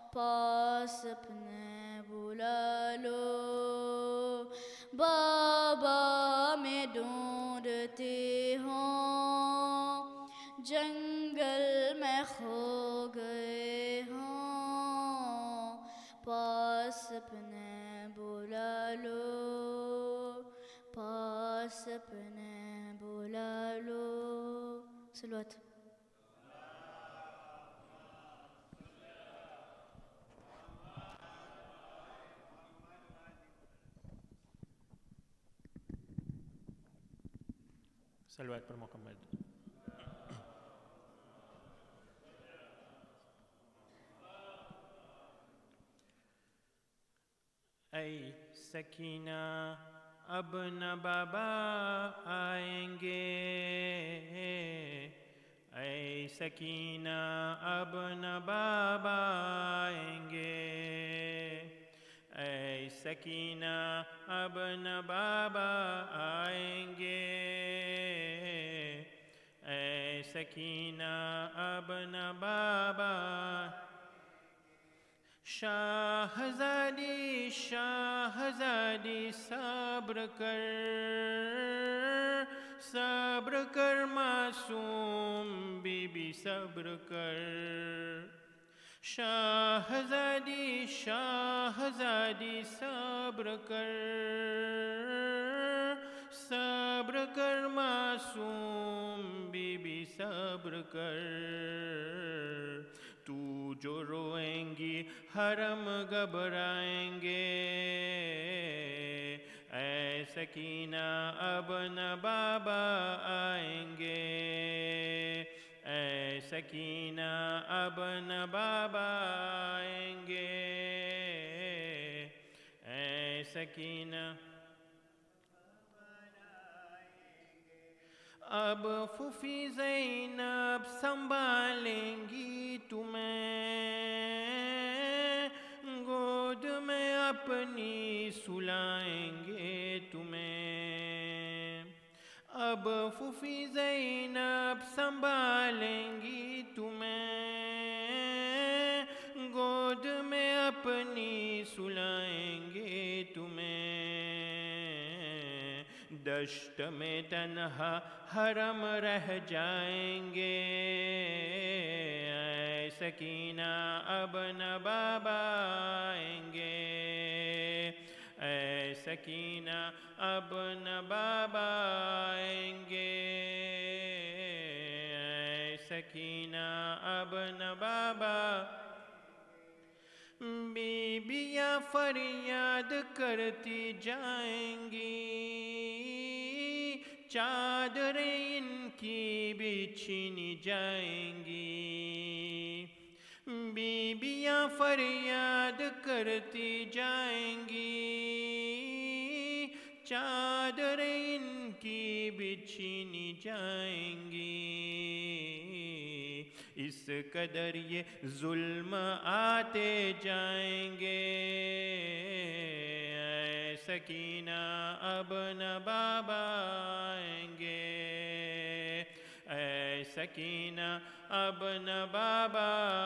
پاس اپنے بلا لو، بابا میں ڈھونڈتی ہوں، جنگل میں کھو گئے ہوں، پاس اپنے بلا لو، پاس اپنے بلا لو۔ صلوات۔ صلوات پر مکمل۔ اے سکینہ اب نہ بابا آئیں گے، اے سکینہ اب نہ بابا آئیں گے، اے سکینہ اب نہ بابا آئیں گے، اے سکینہ اب نہ بابا۔ شاہزادی شاہزادی صبر کر، صبر کر معصوم بی بی صبر کر، شاہزادی شاہزادی صبر کر، صبر کر معصوم بی بی صبر کر، تو جو روئیں گی حرم گھبرائیں گے، اے سکینہ اب نہ بابا آئیں گے، اے سکینہ اب نہ بابا آئیں گے، اے سکینہ۔ اب پھوپھی زینب سنبھالیں گی تمہیں، گود میں اپنی سلائیں گے تمہیں، اب پھوپھی زینب سنبھالیں گی تمہیں، گود میں اپنی سلائیں گے تمہیں، دشت میں تنہا حرم رہ جائیں گے، اے سکینہ اب نہ بابا آئیں گے، اے سکینہ اب نہ بابا آئیں گے، اے سکینہ اب نہ بابا۔ بیویاں فریاد کرتی جائیں گی، چادریں ان کی بھی چھینی جائیں گی، بیویاں فریاد کرتی جائیں گی، چادریں ان کی بھی چھینی جائیں گی، اس قدر یہ ظلم آتے جائیں گے، اے سکینہ اب نہ بابا آئیں گے، اے سکینہ اب نہ بابا